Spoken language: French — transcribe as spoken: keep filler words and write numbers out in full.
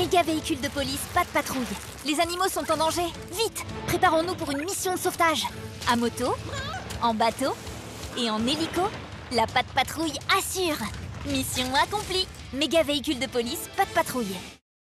Méga véhicule de police, pas de patrouille. Les animaux sont en danger. Vite, préparons-nous pour une mission de sauvetage. À moto, en bateau et en hélico, la patte patrouille assure. Mission accomplie. Méga véhicule de police, pas de patrouille.